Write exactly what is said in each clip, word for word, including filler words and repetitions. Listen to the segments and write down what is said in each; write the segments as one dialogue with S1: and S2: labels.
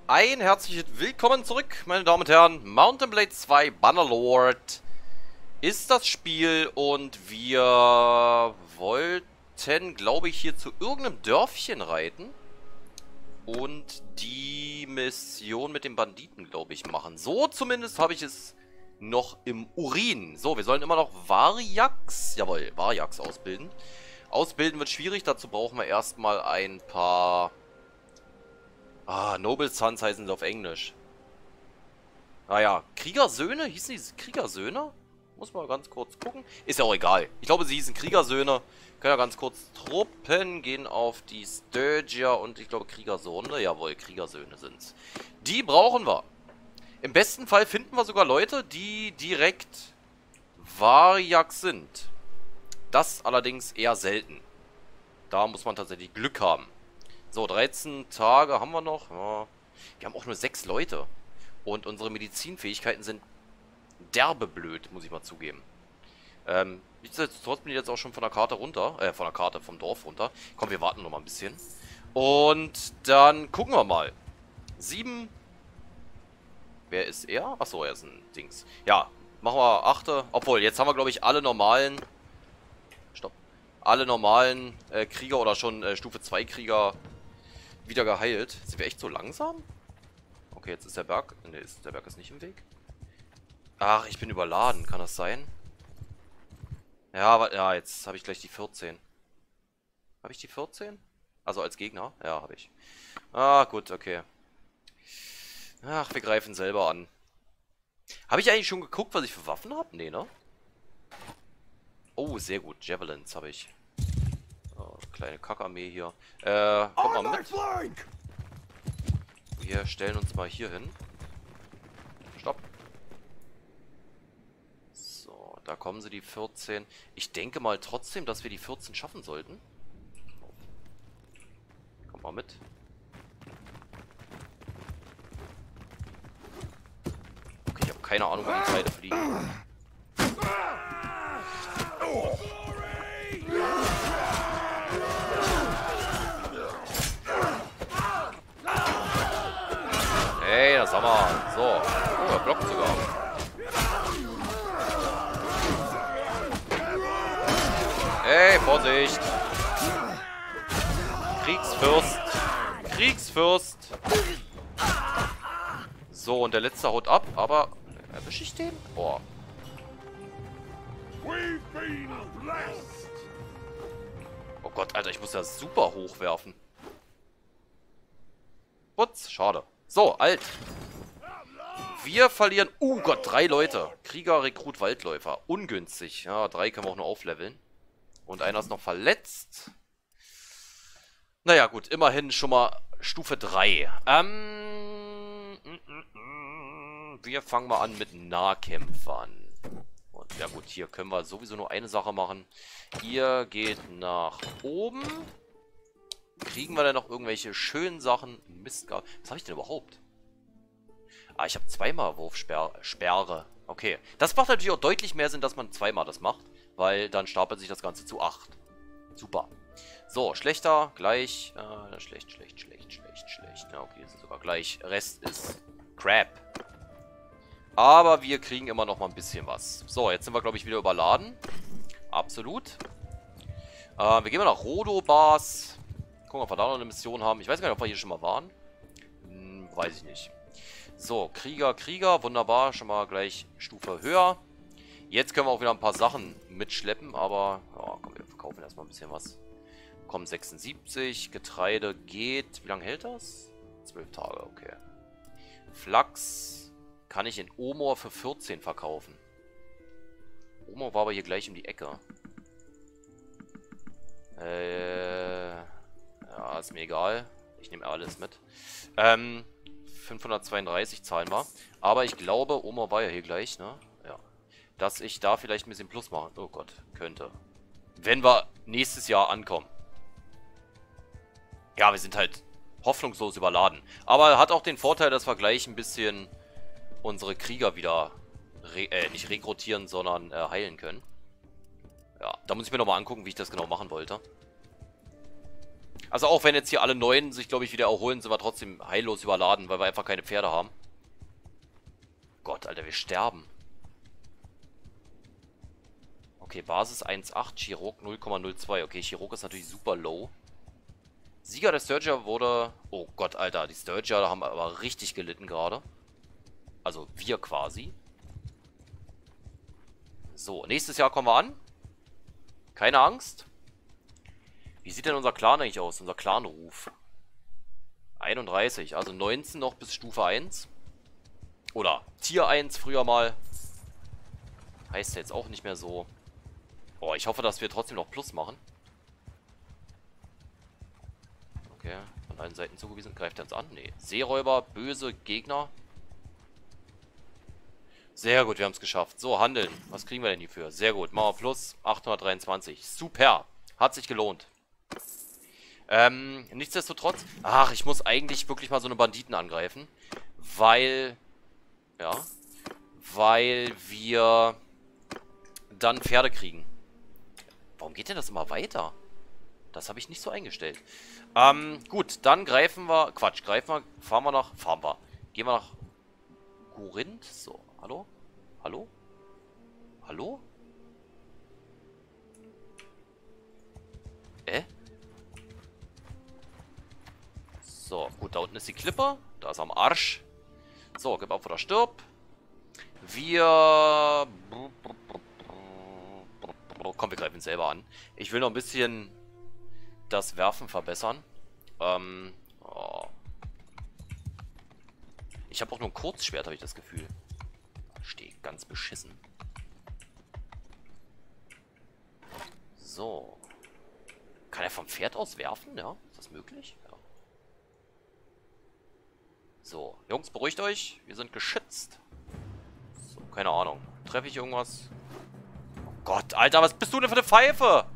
S1: Ein herzliches Willkommen zurück, meine Damen und Herren. Mount and Blade zwei Bannerlord ist das Spiel und wir wollten, glaube ich, hier zu irgendeinem Dörfchen reiten und die Mission mit den Banditen, glaube ich, machen. So zumindest habe ich es noch im Urin. So, wir sollen immer noch Variax, jawohl, Variax ausbilden. Ausbilden wird schwierig, dazu brauchen wir erstmal ein paar... Ah, Noble Sons heißen sie auf Englisch. Ah ja, Kriegersöhne? Hießen die Kriegersöhne? Muss mal ganz kurz gucken. Ist ja auch egal. Ich glaube, sie hießen Kriegersöhne. Können ja ganz kurz Truppen gehen auf die Sturgier und ich glaube Kriegersöhne. Jawohl, Kriegersöhne sind's. Die brauchen wir. Im besten Fall finden wir sogar Leute, die direkt Variax sind. Das allerdings eher selten. Da muss man tatsächlich Glück haben. So, dreizehn Tage haben wir noch. Ja. Wir haben auch nur sechs Leute. Und unsere Medizinfähigkeiten sind derbe blöd, muss ich mal zugeben. Ähm, nichtsdestotrotz bin ich jetzt auch schon von der Karte runter. Äh, von der Karte, vom Dorf runter. Komm, wir warten noch mal ein bisschen. Und dann gucken wir mal. Sieben. Wer ist er? Achso, er ist ein Dings. Ja, machen wir achte. Obwohl, jetzt haben wir, glaube ich, alle normalen... Stopp. Alle normalen äh, Krieger oder schon äh, Stufe zwei Krieger... wieder geheilt. Sind wir echt so langsam? Okay, jetzt ist der Berg... Ne, ist, der Berg ist nicht im Weg. Ach, ich bin überladen. Kann das sein? Ja, aber, ja, jetzt habe ich gleich die vierzehn. Habe ich die vierzehn? Also als Gegner? Ja, habe ich. Ah, gut, okay. Ach, wir greifen selber an. Habe ich eigentlich schon geguckt, was ich für Waffen habe? Nee, ne? Oh, sehr gut. Javelins habe ich. Oh, kleine Kackarmee hier. Äh, kommt mal mit. Wir stellen uns mal hier hin. Stopp. So, da kommen sie, die vierzehn. Ich denke mal trotzdem, dass wir die vierzehn schaffen sollten. Kommt mal mit. Okay, ich habe keine Ahnung, wo die Teile fliegen. Hey, das haben wir. So. Oh, er blockt sogar. Hey, Vorsicht. Kriegsfürst. Kriegsfürst. So, und der letzte haut ab, aber... Erwische ich den? Boah. Oh Gott, Alter, ich muss ja super hoch werfen. Putz, schade. So, alt. Wir verlieren... Oh Gott, drei Leute. Krieger, Rekrut, Waldläufer. Ungünstig. Ja, drei können wir auch nur aufleveln. Und einer ist noch verletzt. Naja, gut. Immerhin schon mal Stufe drei. Ähm... Wir fangen mal an mit Nahkämpfern. Und ja gut, hier können wir sowieso nur eine Sache machen. Ihr geht nach oben. Kriegen wir denn noch irgendwelche schönen Sachen? Mist, was habe ich denn überhaupt? Ah, ich habe zweimal Wurfsperre. Okay. Das macht natürlich auch deutlich mehr Sinn, dass man zweimal das macht. Weil dann stapelt sich das Ganze zu acht. Super. So, schlechter, gleich. Äh, schlecht, schlecht, schlecht, schlecht, schlecht. Ja, okay, sind sogar gleich. Rest ist Crap. Aber wir kriegen immer noch mal ein bisschen was. So, jetzt sind wir, glaube ich, wieder überladen. Absolut. Äh, wir gehen mal nach Rodobars. Gucken, ob wir da noch eine Mission haben. Ich weiß gar nicht, ob wir hier schon mal waren. Hm, weiß ich nicht. So, Krieger, Krieger. Wunderbar. Schon mal gleich Stufe höher. Jetzt können wir auch wieder ein paar Sachen mitschleppen. Aber, oh, komm, wir verkaufen erstmal ein bisschen was. Kommen sechsundsiebzig. Getreide geht. Wie lange hält das? zwölf Tage, okay. Flachs kann ich in Omor für vierzehn verkaufen. Omor war aber hier gleich um die Ecke. Äh... Ja, ist mir egal. Ich nehme alles mit. Ähm, fünfhundertzweiunddreißig zahlen wir. Aber ich glaube, Oma war ja hier gleich, ne? Ja. Dass ich da vielleicht ein bisschen Plus machen. Oh Gott, könnte. Wenn wir nächstes Jahr ankommen. Ja, wir sind halt hoffnungslos überladen. Aber hat auch den Vorteil, dass wir gleich ein bisschen unsere Krieger wieder re äh, nicht rekrutieren, sondern äh, heilen können. Ja, da muss ich mir nochmal angucken, wie ich das genau machen wollte. Also auch wenn jetzt hier alle Neuen sich, glaube ich, wieder erholen, sind wir trotzdem heillos überladen, weil wir einfach keine Pferde haben. Gott, Alter, wir sterben. Okay, Basis eins Komma acht, Chirurg null Komma null zwei. Okay, Chirurg ist natürlich super low. Sieger der Sturger wurde... Oh Gott, Alter, die Sturger haben aber richtig gelitten gerade. Also wir quasi. So, nächstes Jahr kommen wir an. Keine Angst. Wie sieht denn unser Clan eigentlich aus? Unser Clanruf. einunddreißig, also neunzehn noch bis Stufe eins. Oder Tier eins früher mal. Heißt ja jetzt auch nicht mehr so. Boah, ich hoffe, dass wir trotzdem noch Plus machen. Okay, von allen Seiten zugewiesen. Greift er uns an? Nee. Seeräuber, böse Gegner. Sehr gut, wir haben es geschafft. So, handeln. Was kriegen wir denn hierfür? Sehr gut. Machen wir Plus. achthundertdreiundzwanzig. Super. Hat sich gelohnt. Ähm, nichtsdestotrotz. Ach, ich muss eigentlich wirklich mal so eine Banditen angreifen. Weil... Ja. Weil wir dann Pferde kriegen. Warum geht denn das immer weiter? Das habe ich nicht so eingestellt. Ähm, gut, dann greifen wir... Quatsch, greifen wir... Fahren wir nach... Fahren wir. Gehen wir nach... Gurind? So, hallo? Hallo? Hallo? Äh? So, gut, da unten ist die Klippe. Da ist er am Arsch. So, gib auf oder stirb. Wir... Komm, wir greifen ihn selber an. Ich will noch ein bisschen das Werfen verbessern. Ähm... Oh. Ich habe auch nur ein Kurzschwert, habe ich das Gefühl. Stehe ganz beschissen. So. Kann er vom Pferd aus werfen? Ja, ist das möglich? Ja. So, Jungs, beruhigt euch. Wir sind geschützt. So, keine Ahnung. Treffe ich irgendwas? Oh Gott, Alter, was bist du denn für eine Pfeife?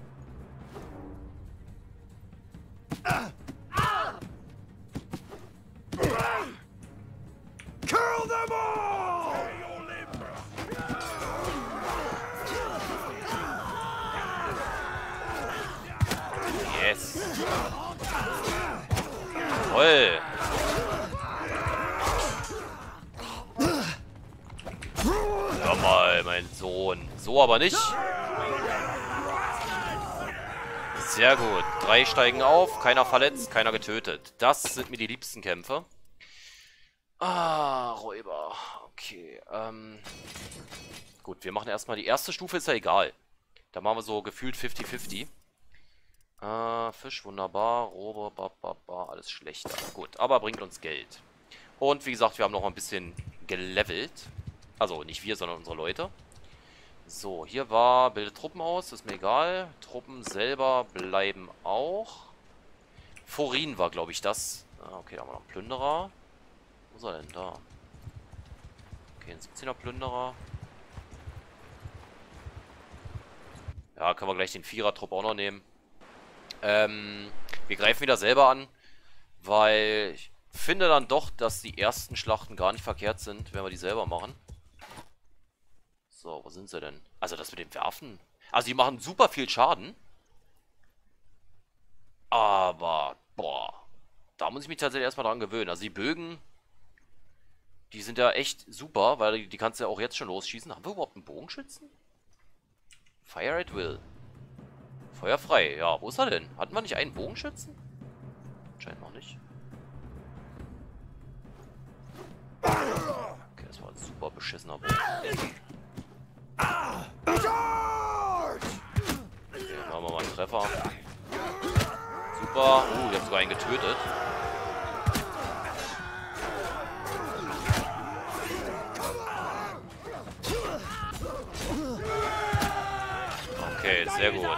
S2: Kill them all!
S1: Yes. Toll. Hör mal, mein Sohn. So aber nicht. Sehr gut. Drei steigen auf. Keiner verletzt, keiner getötet. Das sind mir die liebsten Kämpfe. Ah, Räuber. Okay. Ähm. Gut, wir machen erstmal die erste Stufe, ist ja egal. Da machen wir so gefühlt fünfzig fünfzig. Äh, Fisch, wunderbar. Robe, ba, ba, ba, alles schlechter. Gut, aber bringt uns Geld. Und wie gesagt, wir haben noch ein bisschen gelevelt. Also nicht wir, sondern unsere Leute. So, hier war, bildet Truppen aus, ist mir egal. Truppen selber bleiben auch. Forin war, glaube ich, das. Ah, okay, da haben wir noch einen Plünderer. Wo ist er denn da? Okay, ein siebzehner Plünderer. Ja, können wir gleich den Vierer-Trupp auch noch nehmen. Ähm, wir greifen wieder selber an, weil ich finde dann doch, dass die ersten Schlachten gar nicht verkehrt sind, wenn wir die selber machen. So, wo sind sie denn? Also das mit dem Werfen. Also die machen super viel Schaden. Aber, boah, da muss ich mich tatsächlich erstmal dran gewöhnen. Also die Bögen, die sind ja echt super, weil die, die kannst du ja auch jetzt schon losschießen. Haben wir überhaupt einen Bogenschützen? Fire at Will. Feuer frei. Ja, wo ist er denn? Hatten wir nicht einen Bogenschützen? Scheint noch nicht. Okay, das war ein super beschissener Bogen. Okay, machen wir mal einen Treffer. Super. Uh, wir haben sogar einen getötet. Okay, sehr gut.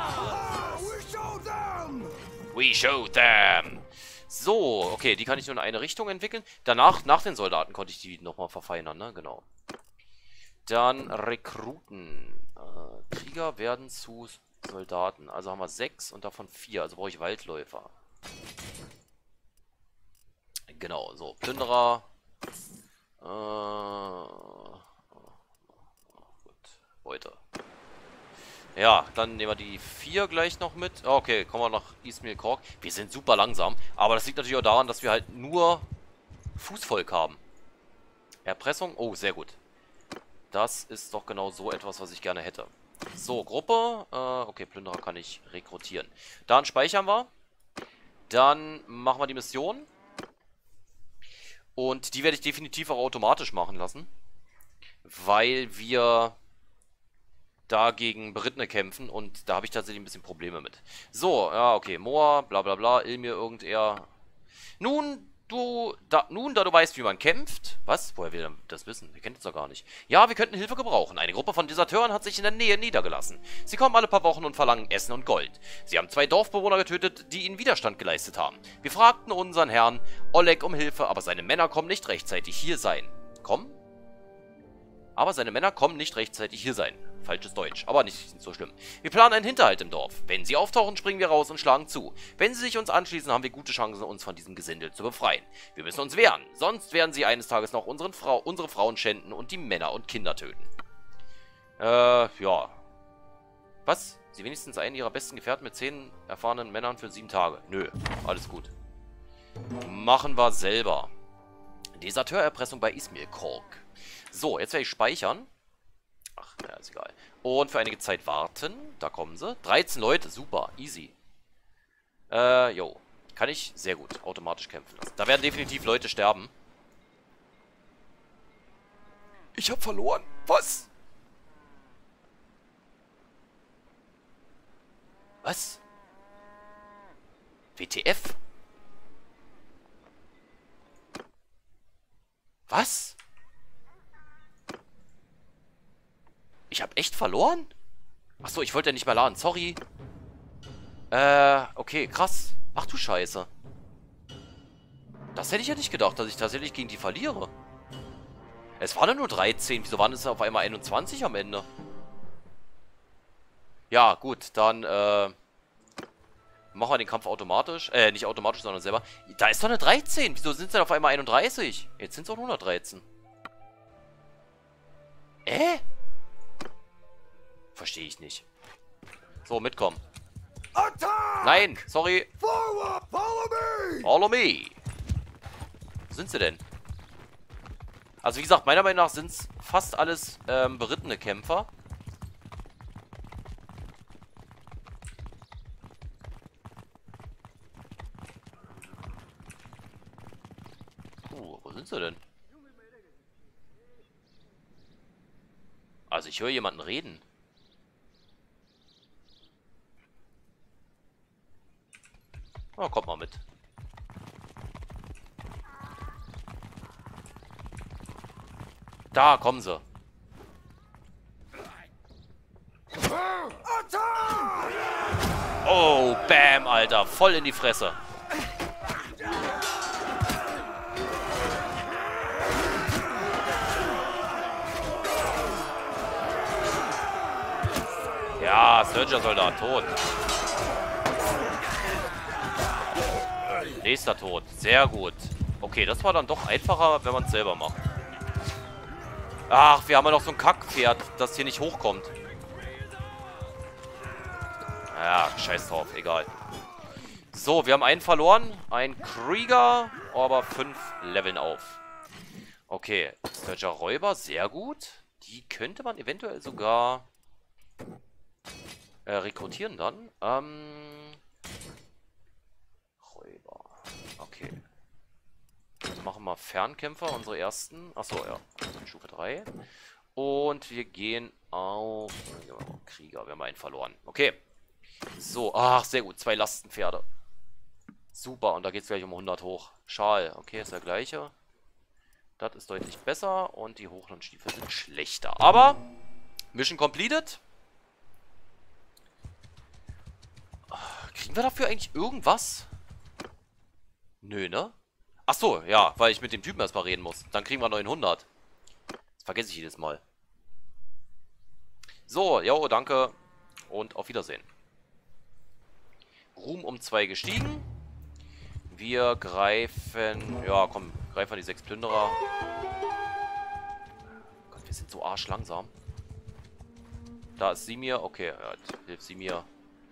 S1: We show them! So, okay, die kann ich nur in eine Richtung entwickeln. Danach, nach den Soldaten, konnte ich die nochmal verfeinern, ne? Genau. Dann Rekruten. Äh, Krieger werden zu Soldaten. Also haben wir sechs und davon vier. Also brauche ich Waldläufer. Genau, so. Plünderer. Äh, gut. Beute. Ja, dann nehmen wir die vier gleich noch mit. Okay, kommen wir nach Izmir Kork. Wir sind super langsam. Aber das liegt natürlich auch daran, dass wir halt nur Fußvolk haben. Erpressung. Oh, sehr gut. Das ist doch genau so etwas, was ich gerne hätte. So, Gruppe. Äh, okay, Plünderer kann ich rekrutieren. Dann speichern wir. Dann machen wir die Mission. Und die werde ich definitiv auch automatisch machen lassen. Weil wir da gegen Berittene kämpfen und da habe ich tatsächlich ein bisschen Probleme mit. So, ja, okay. Moa, bla bla bla, Ilmir irgendeher. Nun, du, da, nun, da du weißt, wie man kämpft. Was? Woher will er das wissen? Wir kennen es doch gar nicht. Ja, wir könnten Hilfe gebrauchen. Eine Gruppe von Deserteuren hat sich in der Nähe niedergelassen. Sie kommen alle paar Wochen und verlangen Essen und Gold. Sie haben zwei Dorfbewohner getötet, die ihnen Widerstand geleistet haben. Wir fragten unseren Herrn Oleg um Hilfe, aber seine Männer kommen nicht rechtzeitig hier sein. Kommen? Aber seine Männer kommen nicht rechtzeitig hier sein. Falsches Deutsch, aber nicht so schlimm. Wir planen einen Hinterhalt im Dorf. Wenn sie auftauchen, springen wir raus und schlagen zu. Wenn sie sich uns anschließen, haben wir gute Chancen, uns von diesem Gesindel zu befreien. Wir müssen uns wehren, sonst werden sie eines Tages noch unseren Frau, unsere Frauen schänden und die Männer und Kinder töten. Äh, ja. Was? Sie wenigstens einen ihrer besten Gefährten mit zehn erfahrenen Männern für sieben Tage? Nö, alles gut. Machen wir selber. Deserteurerpressung bei Izmir Kork. So, jetzt werde ich speichern. Ach, naja, ist egal. Und für einige Zeit warten. Da kommen sie. dreizehn Leute, super, easy. Äh, jo. Kann ich sehr gut automatisch kämpfen lassen. Da werden definitiv Leute sterben. Ich habe verloren. Was? Was? W T F? Was? Ich habe echt verloren? Achso, ich wollte ja nicht mehr laden. Sorry. Äh, okay, krass. Ach du Scheiße. Das hätte ich ja nicht gedacht, dass ich tatsächlich gegen die verliere. Es waren ja nur dreizehn. Wieso waren es auf einmal einundzwanzig am Ende? Ja, gut, dann, äh... machen wir den Kampf automatisch. Äh, nicht automatisch, sondern selber. Da ist doch eine dreizehn. Wieso sind es denn auf einmal einunddreißig? Jetzt sind es auch nur noch dreizehn. Äh? Verstehe ich nicht. So, mitkommen.
S2: Attack!
S1: Nein, sorry.
S2: Forward! Follow me!
S1: Follow me. Wo sind sie denn? Also wie gesagt, meiner Meinung nach sind es fast alles ähm, berittene Kämpfer. Uh, wo sind sie denn? Also ich höre jemanden reden. Oh, kommt mal mit. Da kommen sie. Oh, bam, Alter. Voll in die Fresse. Ja, Surger-Soldat, tot. Nächster tot. Sehr gut. Okay, das war dann doch einfacher, wenn man es selber macht. Ach, wir haben ja noch so ein Kackpferd, das hier nicht hochkommt. Ja, scheiß drauf, egal. So, wir haben einen verloren. Ein Krieger, aber fünf Leveln auf. Okay, Surger Räuber, sehr gut. Die könnte man eventuell sogar äh, rekrutieren dann. Ähm... Räuber. Okay. Also machen wir Fernkämpfer, unsere ersten. Achso, ja. Stufe drei. Und wir gehen auf Krieger. Wir haben einen verloren. Okay. So, ach, sehr gut. Zwei Lastenpferde. Super, und da geht es gleich um hundert hoch. Schal, okay, ist der gleiche. Das ist deutlich besser. Und die Hochlandstiefel sind schlechter. Aber, Mission completed. Kriegen wir dafür eigentlich irgendwas? Nö, ne? Achso, ja, weil ich mit dem Typen erstmal reden muss. Dann kriegen wir neunhundert. Das vergesse ich jedes Mal. So, jo, danke. Und auf Wiedersehen. Ruhm um zwei gestiegen. Wir greifen... Ja, komm, greifen wir die sechs Plünderer. Gott, wir sind so arschlangsam. Da ist sie mir. Okay, ja, hilft sie mir.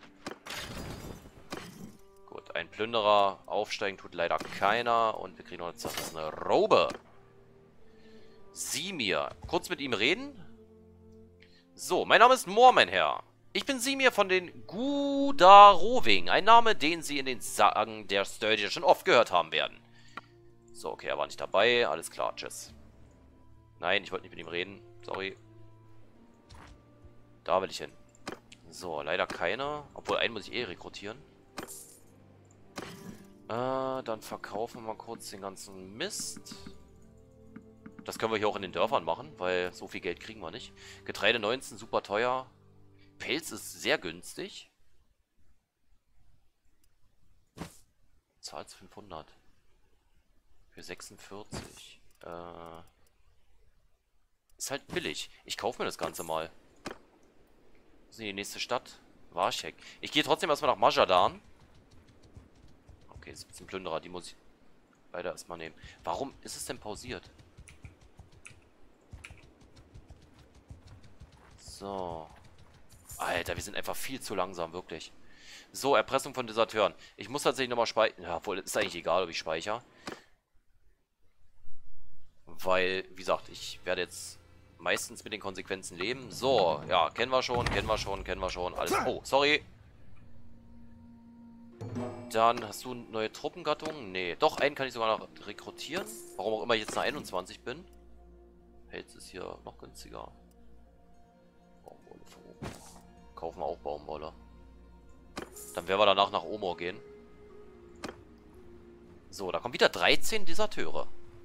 S1: Gut, ein Plünderer. Aufsteigen tut leider keiner. Und wir kriegen noch eine zerrissene Robe. Simir. Kurz mit ihm reden. So, mein Name ist Moor, mein Herr. Ich bin Simir von den Gudarowing. Ein Name, den Sie in den Sagen der Sturgier schon oft gehört haben werden. So, okay, er war nicht dabei. Alles klar, tschüss. Nein, ich wollte nicht mit ihm reden. Sorry. Da will ich hin. So, leider keiner. Obwohl, einen muss ich eh rekrutieren. Äh, dann verkaufen wir mal kurz den ganzen Mist. Das können wir hier auch in den Dörfern machen, weil so viel Geld kriegen wir nicht. Getreide neunzehn, super teuer. Pelz ist sehr günstig. Zahlst fünfhundert. Für sechsundvierzig. Äh, ist halt billig. Ich kaufe mir das Ganze mal. Wo ist denn die nächste Stadt? Warschek. Ich gehe trotzdem erstmal nach Majadan. Okay, siebzehn Plünderer, die muss ich leider erstmal nehmen. Warum ist es denn pausiert? So. Alter, wir sind einfach viel zu langsam, wirklich. So, Erpressung von Deserteuren. Ich muss tatsächlich nochmal speichern. Ja, obwohl, ist eigentlich egal, ob ich speichere. Weil, wie gesagt, ich werde jetzt meistens mit den Konsequenzen leben. So, ja, kennen wir schon, kennen wir schon, kennen wir schon. Alles. Oh, sorry. Dann hast du neue Truppengattungen? Nee, doch, einen kann ich sogar noch rekrutieren. Warum auch immer ich jetzt nach einundzwanzig bin. Pelz ist hier noch günstiger. Baumwolle für Omor. Kaufen wir auch Baumwolle. Dann werden wir danach nach Omor gehen. So, da kommen wieder dreizehn Deserteure.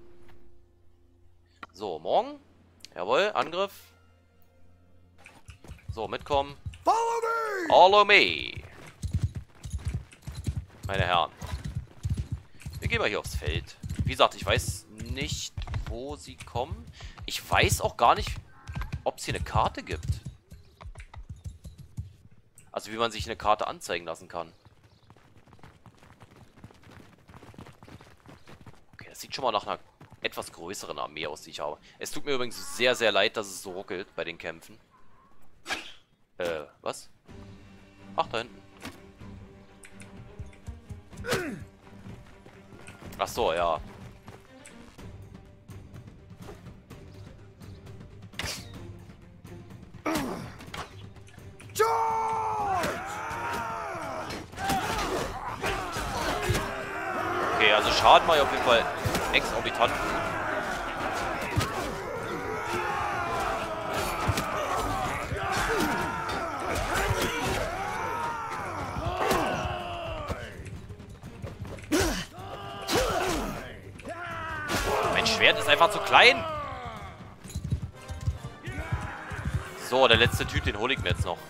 S1: So, morgen. Jawohl, Angriff. So, mitkommen.
S2: Follow me!
S1: Follow me! Meine Herren. Wir gehen mal hier aufs Feld. Wie gesagt, ich weiß nicht, wo sie kommen. Ich weiß auch gar nicht, ob es hier eine Karte gibt. Also wie man sich eine Karte anzeigen lassen kann. Okay, das sieht schon mal nach einer etwas größeren Armee aus, die ich habe. Es tut mir übrigens sehr, sehr leid, dass es so ruckelt bei den Kämpfen. Äh, was? Ach, da hinten. Ach so, ja. Okay, also Schaden mache ich auf jeden Fall exorbitant gut. Mein Schwert ist einfach zu klein. So, der letzte Typ, den hole ich mir jetzt noch.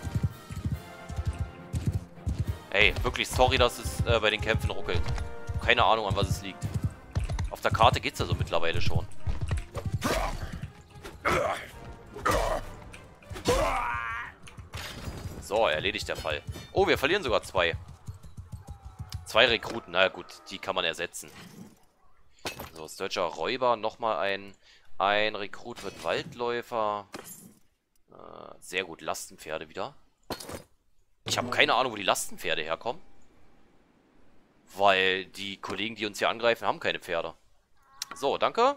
S1: Ey, wirklich sorry, dass es äh, bei den Kämpfen ruckelt. Keine Ahnung, an was es liegt. Auf der Karte geht's ja so mittlerweile schon. So, erledigt der Fall. Oh, wir verlieren sogar zwei. Zwei Rekruten, naja gut, die kann man ersetzen. So, Sturger Räuber, nochmal ein, ein Rekrut wird Waldläufer. Äh, sehr gut, Lastenpferde wieder. Ich habe keine Ahnung, wo die Lastenpferde herkommen. Weil die Kollegen, die uns hier angreifen, haben keine Pferde. So, danke.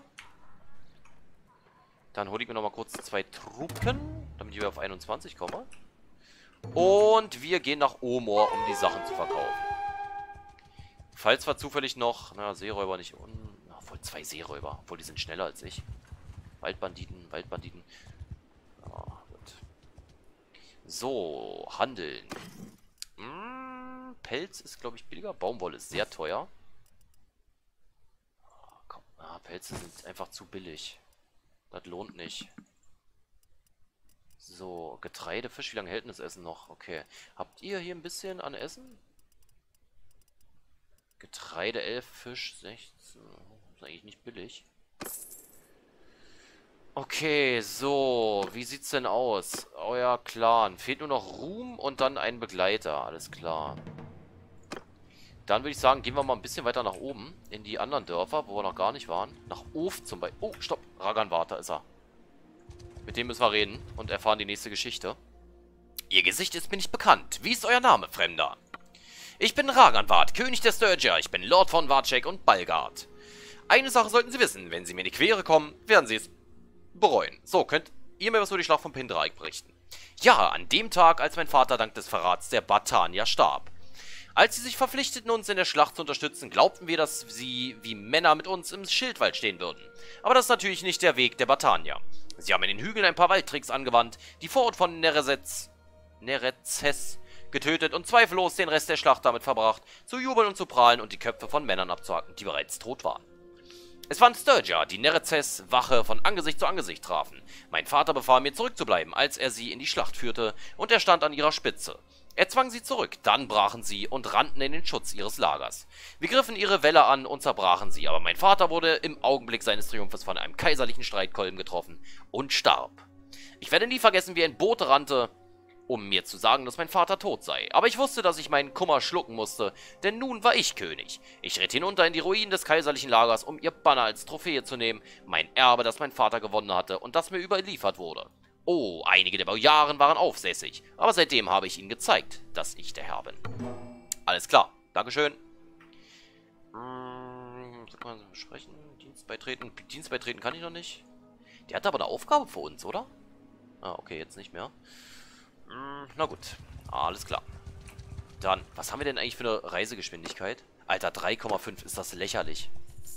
S1: Dann hole ich mir nochmal kurz zwei Truppen, damit ich wieder auf einundzwanzig komme. Und wir gehen nach Omor, um die Sachen zu verkaufen. Falls wir zufällig noch... Na, Seeräuber nicht... Un, na, voll zwei Seeräuber. Obwohl, die sind schneller als ich. Waldbanditen, Waldbanditen. Ja, gut. So, handeln. Hm, Pelz ist, glaube ich, billiger. Baumwolle ist sehr teuer. Oh, komm. Ah, Pelze sind einfach zu billig. Das lohnt nicht. So, Getreide, Fisch. Wie lange hält denn das Essen noch? Okay. Habt ihr hier ein bisschen an Essen? Getreide elf, Fisch sechzehn. Ist eigentlich nicht billig. Okay, so. Wie sieht's denn aus? Euer Clan. Fehlt nur noch Ruhm und dann ein Begleiter. Alles klar. Dann würde ich sagen, gehen wir mal ein bisschen weiter nach oben. In die anderen Dörfer, wo wir noch gar nicht waren. Nach Of zum Beispiel. Oh, stopp. Raganvata ist er. Mit dem müssen wir reden und erfahren die nächste Geschichte. Ihr Gesicht ist mir nicht bekannt. Wie ist euer Name, Fremder? Ich bin Raganwart, König der Sturger. Ich bin Lord von Wartschek und Balgard. Eine Sache sollten Sie wissen. Wenn Sie mir in die Quere kommen, werden Sie es bereuen. So, könnt ihr mir was über die Schlacht von Pendraic berichten? Ja, an dem Tag, als mein Vater dank des Verrats der Batania starb. Als sie sich verpflichteten, uns in der Schlacht zu unterstützen, glaubten wir, dass sie wie Männer mit uns im Schildwald stehen würden. Aber das ist natürlich nicht der Weg der Batania. Sie haben in den Hügeln ein paar Waldtricks angewandt, die Vorort von Nerezes, Nerezes getötet und zweifellos den Rest der Schlacht damit verbracht, zu jubeln und zu prahlen und die Köpfe von Männern abzuhacken, die bereits tot waren. Es waren Sturger, die Nerezes Wache von Angesicht zu Angesicht trafen. Mein Vater befahl mir zurückzubleiben, als er sie in die Schlacht führte, und er stand an ihrer Spitze. Er zwang sie zurück, dann brachen sie und rannten in den Schutz ihres Lagers. Wir griffen ihre Wälle an und zerbrachen sie, aber mein Vater wurde im Augenblick seines Triumphes von einem kaiserlichen Streitkolben getroffen und starb. Ich werde nie vergessen, wie ein Bote rannte, um mir zu sagen, dass mein Vater tot sei. Aber ich wusste, dass ich meinen Kummer schlucken musste, denn nun war ich König. Ich ritt hinunter in die Ruinen des kaiserlichen Lagers, um ihr Banner als Trophäe zu nehmen, mein Erbe, das mein Vater gewonnen hatte und das mir überliefert wurde. Oh, einige der Bojaren waren aufsässig, aber seitdem habe ich ihnen gezeigt, dass ich der Herr bin. Alles klar, Dankeschön. Hm, so kann man besprechen. Dienstbeitreten. Dienstbeitreten kann ich noch nicht. Der hat aber eine Aufgabe für uns, oder? Ah, okay, jetzt nicht mehr. Hm, na gut, alles klar. Dann, was haben wir denn eigentlich für eine Reisegeschwindigkeit? Alter, drei Komma fünf, ist das lächerlich.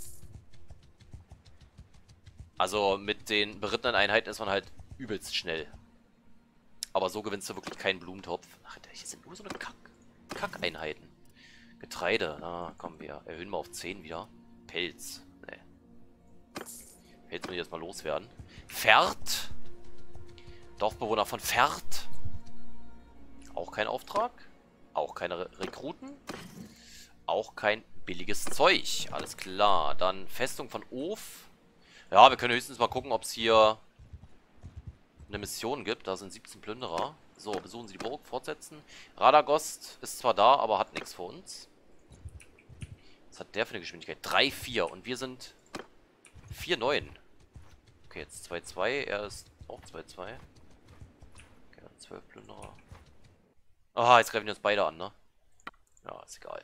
S1: Also mit den berittenen Einheiten ist man halt übelst schnell. Aber so gewinnst du wirklich keinen Blumentopf. Ach, hier sind nur so eine Kack Kackeinheiten. Getreide. Na, komm, wir erhöhen mal auf zehn wieder. Pelz. Nee. Pelz muss ich jetzt mal loswerden. Pferd. Dorfbewohner von Pferd. Auch kein Auftrag. Auch keine Re Rekruten. Auch kein billiges Zeug. Alles klar. Dann Festung von Of. Ja, wir können höchstens mal gucken, ob es hier eine Mission gibt. Da sind siebzehn Plünderer. So, besuchen Sie die Burg, fortsetzen. Radagost ist zwar da, aber hat nichts für uns. Was hat der für eine Geschwindigkeit? drei vier und wir sind vier neun. Okay, jetzt zwei zwei. Er ist auch zwei zwei. Okay, zwölf Plünderer. Aha, jetzt greifen die uns beide an, ne? Ja, ist egal.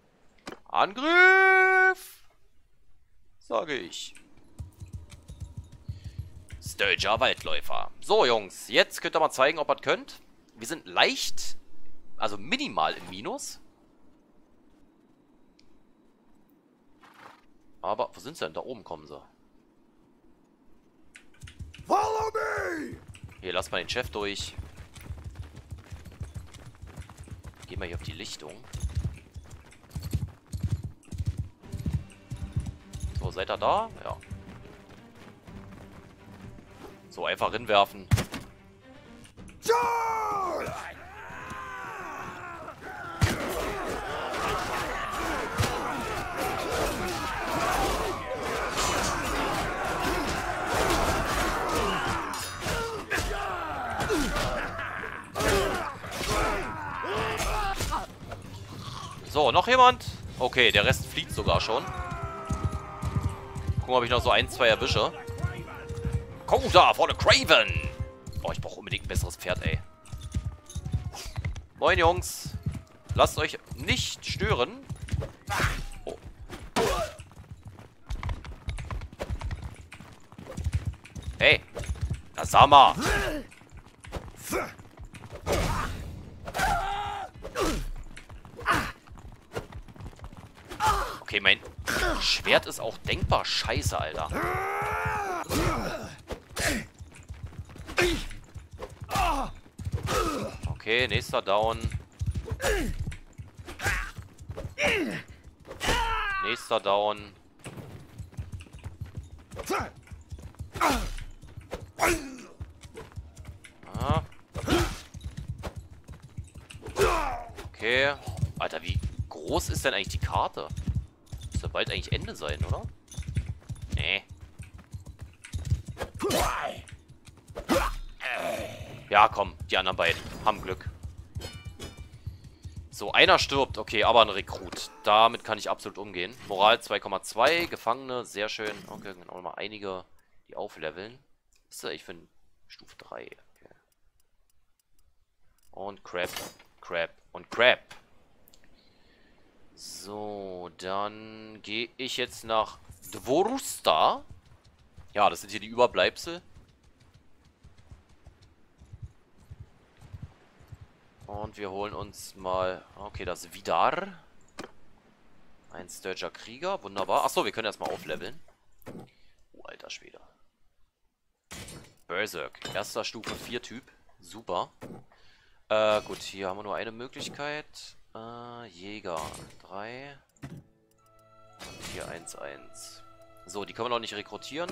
S1: Angriff! Sage ich. Sturger Waldläufer. So, Jungs, jetzt könnt ihr mal zeigen, ob ihr könnt. Wir sind leicht, also minimal im Minus. Aber, wo sind sie denn? Da oben kommen sie.
S2: Follow me!
S1: Hier, lass mal den Chef durch. Gehen wir hier auf die Lichtung. So, seid ihr da? Ja. So, einfach hinwerfen.
S2: Charge!
S1: So, noch jemand? Okay, der Rest flieht sogar schon. Gucken, ob ich noch so ein, zwei erwische. Guck da, vorne Craven! Oh, ich brauche unbedingt ein besseres Pferd, ey. Moin, Jungs. Lasst euch nicht stören. Oh. Hey. Na, sag mal. Okay, mein Schwert ist auch denkbar scheiße, Alter. Okay, nächster Down. Nächster Down. Ah. Okay. Alter, wie groß ist denn eigentlich die Karte? Müsste bald eigentlich Ende sein, oder? Nee. Ja, komm, die anderen beiden haben Glück. So, einer stirbt. Okay, aber ein Rekrut. Damit kann ich absolut umgehen. Moral zwei Komma zwei, Gefangene, sehr schön. Okay, genau mal einige, die aufleveln. Was ist das eigentlich für ein Stufe drei? Okay. Und Crab, Crab und Crab. So, dann gehe ich jetzt nach Dvorusta. Ja, das sind hier die Überbleibsel. Und wir holen uns mal... Okay, das Vidar. Ein Sturger Krieger, wunderbar. Achso, wir können erstmal aufleveln. Oh, alter Schwede. Berserk, erster Stufe vier Typ. Super. Äh, gut, hier haben wir nur eine Möglichkeit. Äh, Jäger drei. Und hier eins eins. So, die können wir noch nicht rekrutieren.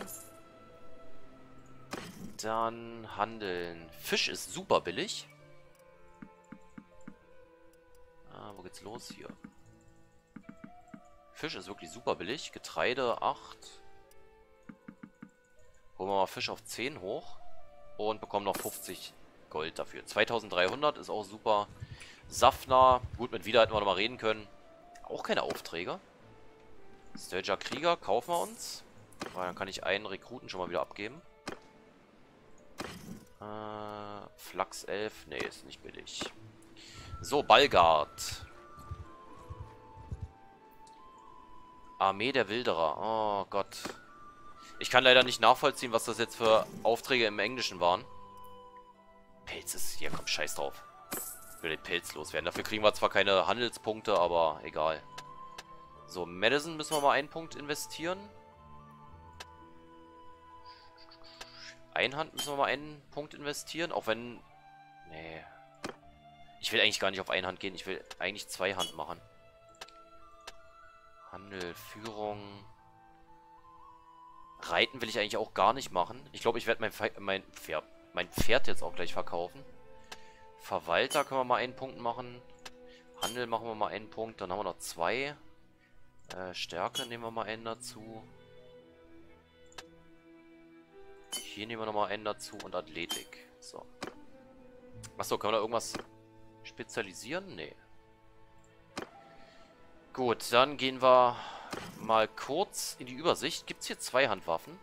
S1: Dann handeln. Fisch ist super billig. Ah, wo geht's los hier? Fisch ist wirklich super billig. Getreide acht. Holen wir mal Fisch auf zehn hoch. Und bekommen noch fünfzig Gold dafür. zweitausenddreihundert ist auch super. Safner. Gut, mit Wieder hätten wir noch mal reden können. Auch keine Aufträge. Sturger Krieger kaufen wir uns. Weil dann kann ich einen Rekruten schon mal wieder abgeben. Äh, Flachs elf. Nee, ist nicht billig. So, Balgard. Armee der Wilderer. Oh Gott. Ich kann leider nicht nachvollziehen, was das jetzt für Aufträge im Englischen waren. Pelz ist... Hier, komm, scheiß drauf. Ich will den Pelz loswerden. Dafür kriegen wir zwar keine Handelspunkte, aber egal. So, Madison müssen wir mal einen Punkt investieren. Einhand müssen wir mal einen Punkt investieren, auch wenn... Nee. Ich will eigentlich gar nicht auf Einhand gehen. Ich will eigentlich Zweihand machen. Handel, Führung... Reiten will ich eigentlich auch gar nicht machen. Ich glaube, ich werde mein, mein, ja, mein Pferd jetzt auch gleich verkaufen. Verwalter können wir mal einen Punkt machen. Handel machen wir mal einen Punkt. Dann haben wir noch zwei. Äh, Stärke nehmen wir mal einen dazu. Hier nehmen wir nochmal einen dazu. Und Athletik. So. Achso, können wir da irgendwas spezialisieren? Nee. Gut, dann gehen wir... mal kurz in die Übersicht. Gibt es hier zwei Handwaffen?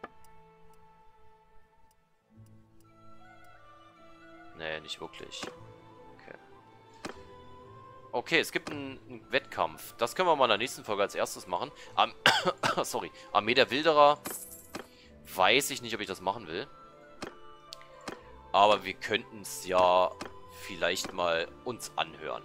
S1: Nee, nicht wirklich. Okay. Okay, es gibt einen, einen Wettkampf. Das können wir mal in der nächsten Folge als erstes machen. Am Sorry. Armee der Wilderer. Weiß ich nicht, ob ich das machen will. Aber wir könnten es ja vielleicht mal uns anhören.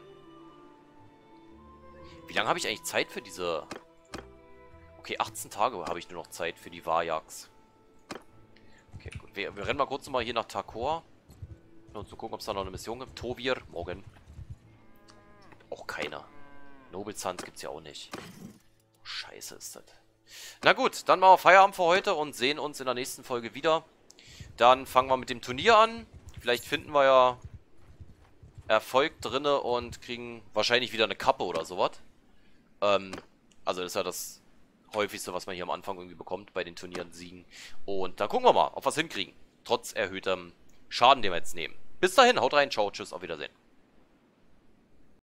S1: Wie lange habe ich eigentlich Zeit für diese... Okay, achtzehn Tage habe ich nur noch Zeit für die Vajaks. Okay, gut. Wir, wir rennen mal kurz mal hier nach Takor. Und zu gucken, ob es da noch eine Mission gibt. Tovir, morgen. Auch keiner. Noble Sons gibt es ja auch nicht. Scheiße ist das. Na gut, dann machen wir Feierabend für heute und sehen uns in der nächsten Folge wieder. Dann fangen wir mit dem Turnier an. Vielleicht finden wir ja Erfolg drinne und kriegen wahrscheinlich wieder eine Kappe oder sowas. Ähm, also das ist ja das häufigste, was man hier am Anfang irgendwie bekommt bei den Turnieren Siegen. Und dann gucken wir mal, ob wir es hinkriegen. Trotz erhöhtem Schaden, den wir jetzt nehmen. Bis dahin, haut rein, ciao, tschüss, auf Wiedersehen.